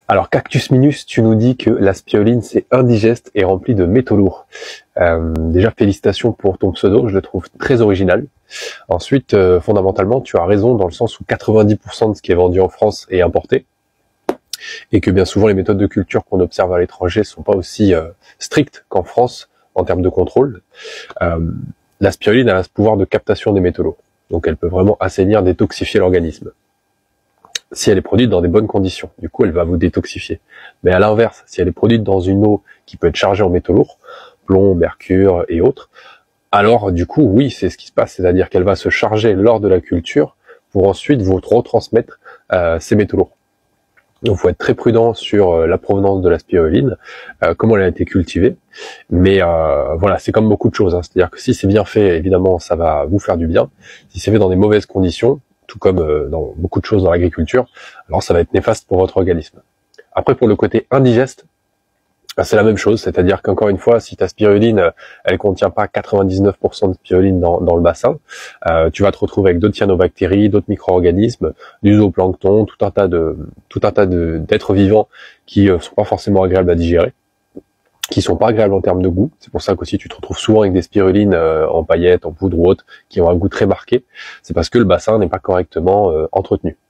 Alors Cactus Minus, tu nous dis que la spiruline c'est indigeste et rempli de métaux lourds. Déjà félicitations pour ton pseudo, je le trouve très original. Ensuite, fondamentalement, tu as raison dans le sens où 90% de ce qui est vendu en France est importé et que bien souvent les méthodes de culture qu'on observe à l'étranger sont pas aussi strictes qu'en France en termes de contrôle. La spiruline a ce pouvoir de captation des métaux lourds, donc elle peut vraiment assainir, détoxifier l'organisme. Si elle est produite dans des bonnes conditions, du coup elle va vous détoxifier. Mais à l'inverse, si elle est produite dans une eau qui peut être chargée en métaux lourds, plomb, mercure et autres, alors du coup oui, c'est ce qui se passe, c'est-à-dire qu'elle va se charger lors de la culture pour ensuite vous retransmettre ces métaux lourds. Donc il faut être très prudent sur la provenance de la spiruline, comment elle a été cultivée, mais voilà, c'est comme beaucoup de choses, hein. C'est-à-dire que si c'est bien fait, évidemment ça va vous faire du bien. Si c'est fait dans des mauvaises conditions, tout comme dans beaucoup de choses dans l'agriculture, alors ça va être néfaste pour votre organisme. Après, pour le côté indigeste, c'est la même chose, c'est-à-dire qu'encore une fois, si ta spiruline, elle contient pas 99% de spiruline dans le bassin, tu vas te retrouver avec d'autres cyanobactéries, d'autres micro-organismes, du zooplancton, tout un tas d'êtres vivants qui sont pas forcément agréables à digérer, qui sont pas agréables en termes de goût. C'est pour ça qu'aussi tu te retrouves souvent avec des spirulines en paillettes, en poudre ou autre, qui ont un goût très marqué. C'est parce que le bassin n'est pas correctement entretenu.